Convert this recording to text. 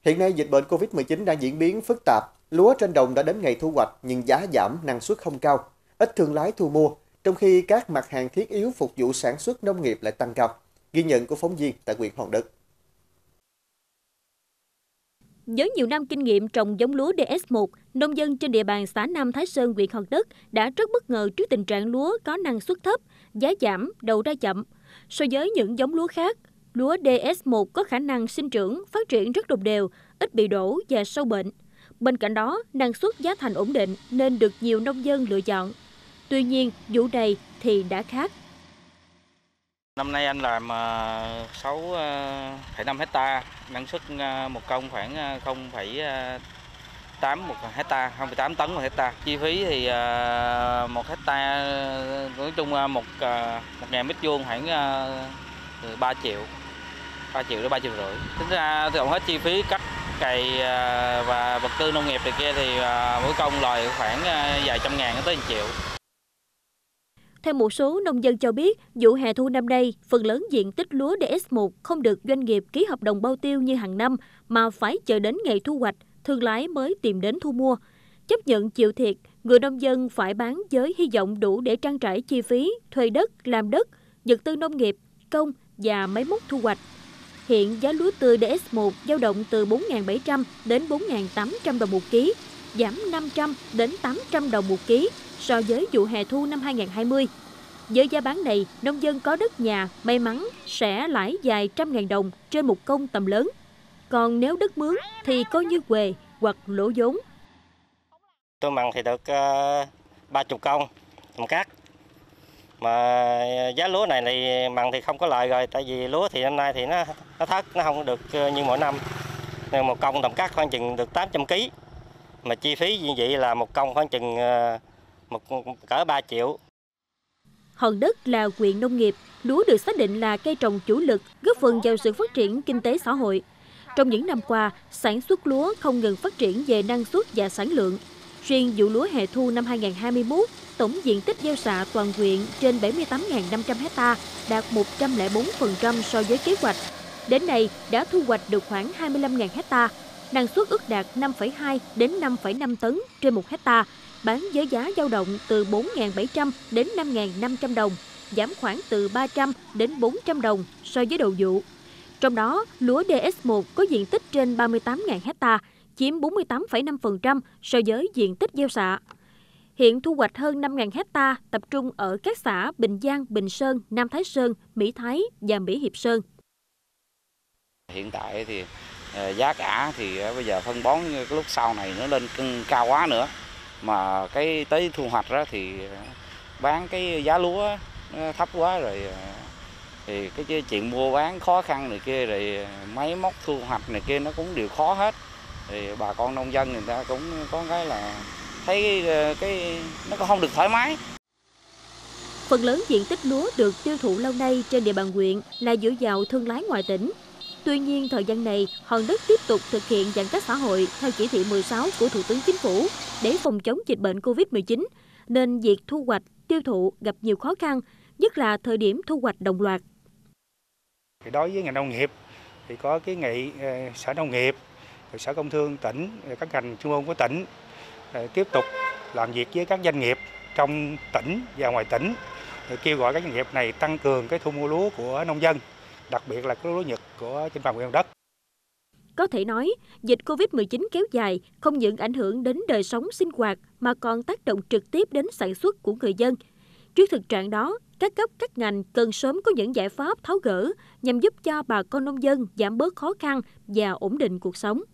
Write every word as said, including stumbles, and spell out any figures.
Hiện nay dịch bệnh Covid mười chín đang diễn biến phức tạp, lúa trên đồng đã đến ngày thu hoạch nhưng giá giảm, năng suất không cao, ít thương lái thu mua, trong khi các mặt hàng thiết yếu phục vụ sản xuất nông nghiệp lại tăng cao. Ghi nhận của phóng viên tại huyện Hòn Đất. Với nhiều năm kinh nghiệm trồng giống lúa đê ét một, nông dân trên địa bàn xã Nam Thái Sơn, huyện Hòn Đất đã rất bất ngờ trước tình trạng lúa có năng suất thấp, giá giảm, đầu ra chậm. So với những giống lúa khác, lúa đê ét một có khả năng sinh trưởng, phát triển rất đồng đều, ít bị đổ và sâu bệnh. Bên cạnh đó, năng suất giá thành ổn định nên được nhiều nông dân lựa chọn. Tuy nhiên, vụ này thì đã khác. Năm nay anh làm sáu phẩy năm hecta, năng suất một công khoảng không phẩy tám một hecta, không phẩy tám tấn một hecta. Chi phí thì một hecta nói chung một một ngàn mét vuông khoảng ba triệu, ba triệu đến ba triệu rưỡi. Tính ra tổng hết chi phí cắt cày và vật tư nông nghiệp này kia thì mỗi công lời khoảng vài trăm ngàn đến tới một triệu. Theo một số nông dân cho biết, vụ hè thu năm nay, phần lớn diện tích lúa đê ét một không được doanh nghiệp ký hợp đồng bao tiêu như hàng năm, mà phải chờ đến ngày thu hoạch, thương lái mới tìm đến thu mua. Chấp nhận chịu thiệt, người nông dân phải bán với hy vọng đủ để trang trải chi phí, thuê đất, làm đất, vật tư nông nghiệp, công và máy móc thu hoạch. Hiện giá lúa tươi đê ét một dao động từ bốn nghìn bảy trăm đến bốn nghìn tám trăm đồng một ký, giảm năm trăm đến tám trăm đồng một ký so với vụ hè thu năm hai nghìn không trăm hai mươi. Với giá bán này, nông dân có đất nhà may mắn sẽ lãi vài trăm ngàn đồng trên một công tầm lớn. Còn nếu đất mướn thì coi như huề hoặc lỗ vốn. Tôi mặn thì được ba mươi công trồng cát. Mà giá lúa này thì mặn thì không có lời rồi, tại vì lúa thì năm nay thì nó nó thất, nó không được như mỗi năm. Nên một công trồng cát khoảng chừng được tám trăm ký. Mà chi phí như vậy là một công khoảng chừng một cỡ ba triệu. Hòn Đất là huyện nông nghiệp, lúa được xác định là cây trồng chủ lực, góp phần vào sự phát triển kinh tế xã hội. Trong những năm qua, sản xuất lúa không ngừng phát triển về năng suất và sản lượng. Riêng vụ lúa hè thu năm hai nghìn không trăm hai mươi mốt, tổng diện tích gieo xạ toàn huyện trên bảy mươi tám nghìn năm trăm hecta, đạt một trăm lẻ bốn phần trăm so với kế hoạch. Đến nay đã thu hoạch được khoảng hai mươi lăm nghìn hecta, năng suất ước đạt năm phẩy hai đến năm phẩy năm tấn trên một hecta, bán với giá dao động từ bốn nghìn bảy trăm đến năm nghìn năm trăm đồng, giảm khoảng từ ba trăm đến bốn trăm đồng so với đầu vụ. Trong đó, lúa đê ét một có diện tích trên ba mươi tám nghìn hecta, chiếm bốn mươi tám phẩy năm phần trăm so với diện tích gieo xạ. Hiện thu hoạch hơn năm nghìn hecta, tập trung ở các xã Bình Giang, Bình Sơn, Nam Thái Sơn, Mỹ Thái và Mỹ Hiệp Sơn. Hiện tại thì giá cả thì bây giờ phân bón cái lúc sau này nó lên cao quá nữa. Mà cái tới thu hoạch đó thì bán cái giá lúa nó thấp quá rồi, thì cái chuyện mua bán khó khăn này kia, rồi máy móc thu hoạch này kia nó cũng đều khó hết. Thì bà con nông dân người ta cũng có cái là thấy cái, cái nó không được thoải mái. Phần lớn diện tích lúa được tiêu thụ lâu nay trên địa bàn huyện là dựa vào thương lái ngoài tỉnh. Tuy nhiên, thời gian này, Hòn Đất tiếp tục thực hiện giãn cách xã hội theo chỉ thị mười sáu của Thủ tướng Chính phủ để phòng chống dịch bệnh Covid mười chín, nên việc thu hoạch, tiêu thụ gặp nhiều khó khăn, nhất là thời điểm thu hoạch đồng loạt. Đối với ngành nông nghiệp thì có kiến nghị Sở Nông nghiệp, Sở Công Thương tỉnh, các ngành trung ương của tỉnh tiếp tục làm việc với các doanh nghiệp trong tỉnh và ngoài tỉnh, kêu gọi các doanh nghiệp này tăng cường cái thu mua lúa của nông dân, đặc biệt là cái lúa Nhật của trên bàn huyện Hòn Đất. Có thể nói, dịch Covid mười chín kéo dài không những ảnh hưởng đến đời sống sinh hoạt mà còn tác động trực tiếp đến sản xuất của người dân. Trước thực trạng đó, các cấp các ngành cần sớm có những giải pháp tháo gỡ nhằm giúp cho bà con nông dân giảm bớt khó khăn và ổn định cuộc sống.